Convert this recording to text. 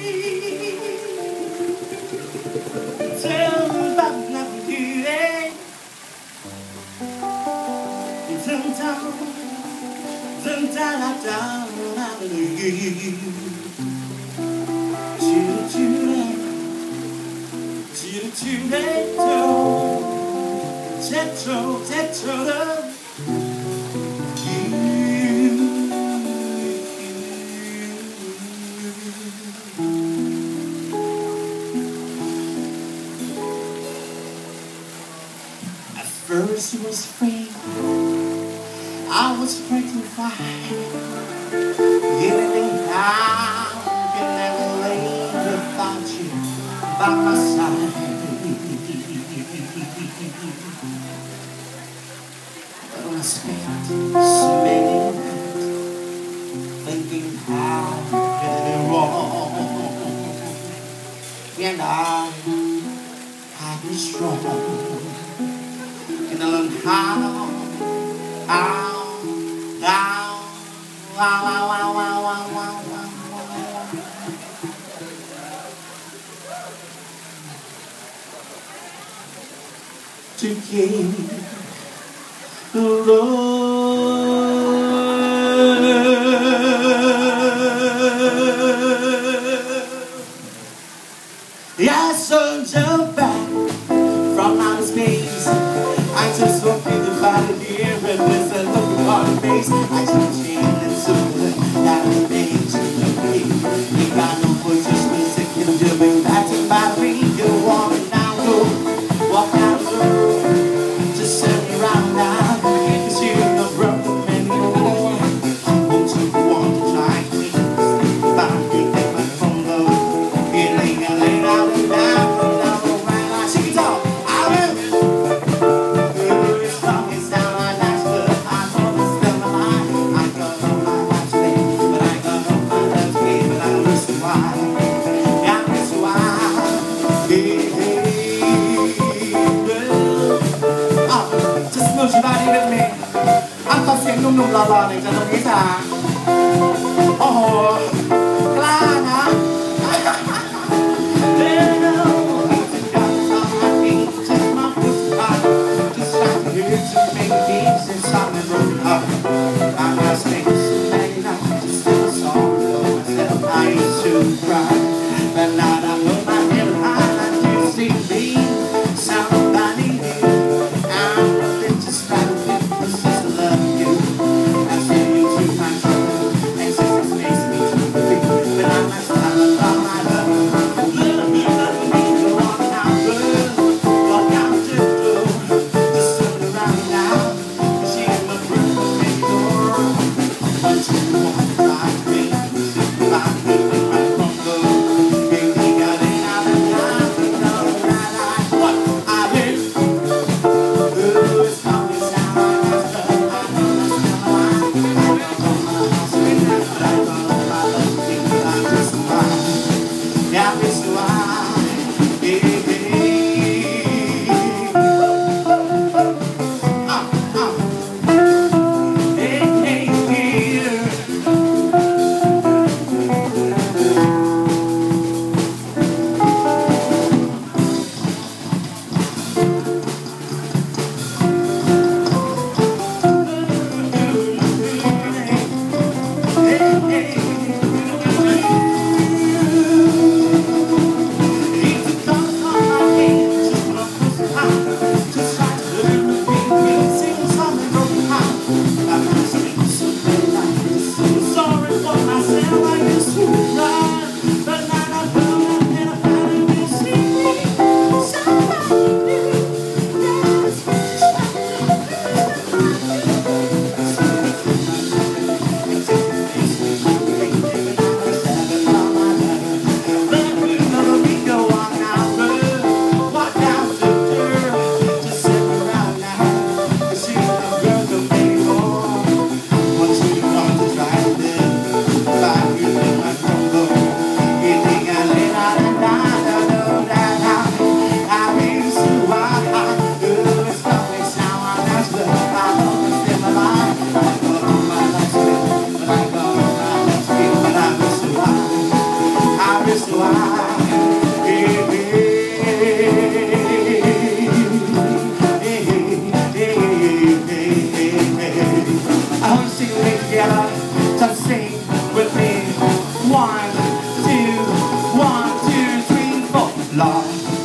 At first it was free, I was petrified. Getting out, can never leave without you by my side. But when I spent so many nights thinking how could it be wrong, and I be strong. And I learned how to keep the love. Yeah, so jump back from outer space. I just walk in the body here and there's a look upon the face. I just chain and super that I made to the way. You got no voices, music can do it. That's about me. You want it now, go walk out the room. Just turn around now, cause you know broken man, you know won't you want to try me? Find me, take my phone low. It ain't gonna lay out and down. I'm talking หนุ่มๆหล่อๆในจังหวัดอีสานโอ้โหกล้านะ You got it.